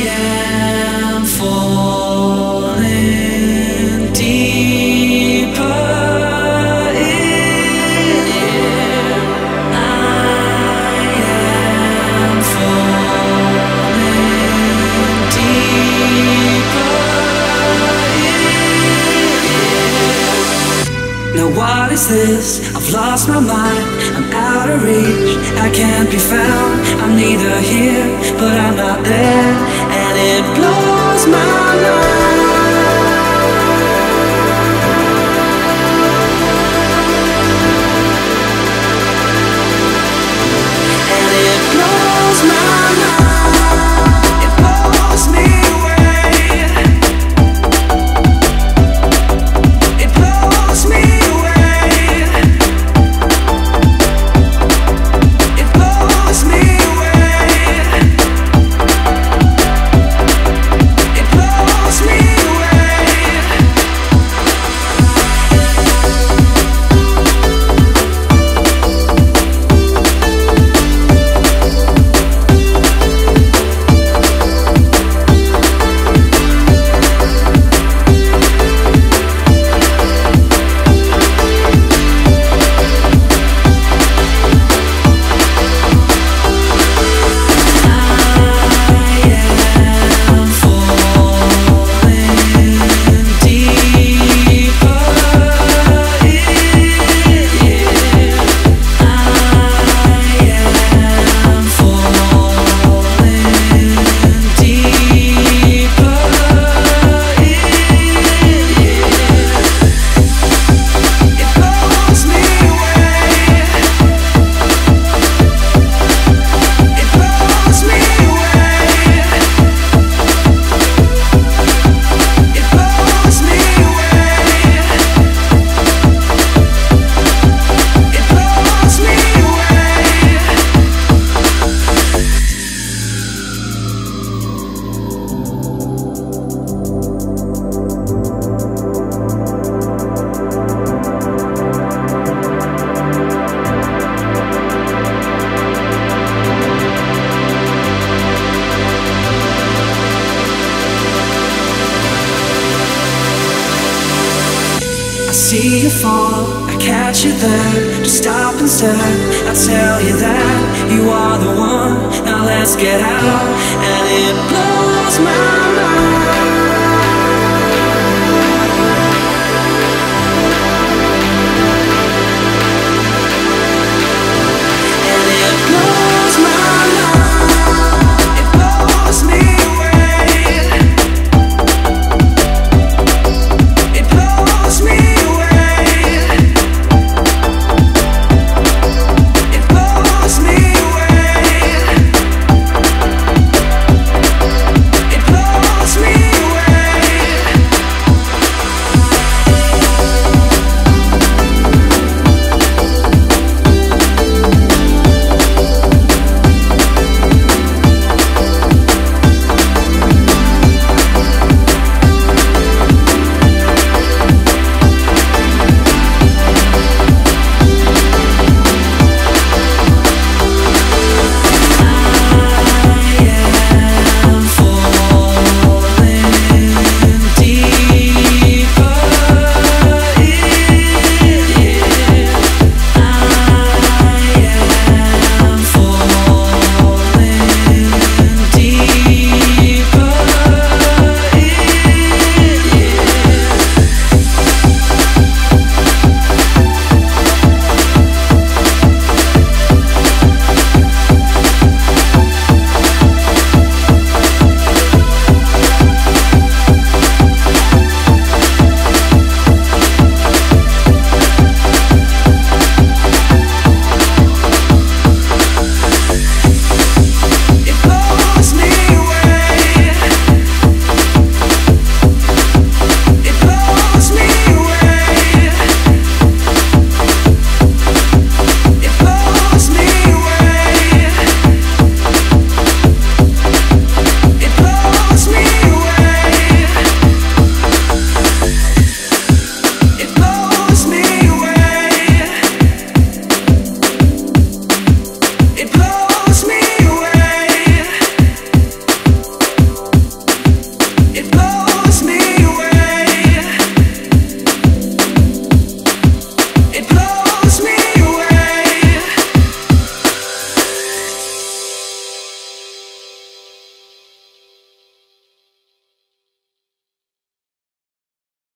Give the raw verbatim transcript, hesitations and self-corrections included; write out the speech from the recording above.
am falling deeper in you. I am falling deeper in you. Now what is this? I've lost my mind, I'm out of reach, I can't be found. I'm neither here, but I'm not there, and it blows my mind. And it blows my mind. It blows me away. It blows me away. It blows me away. It blows me away. I see you fall, I catch you there. Just stop and stare, I tell you that you are the one. Now let's get out, and it blows my mind.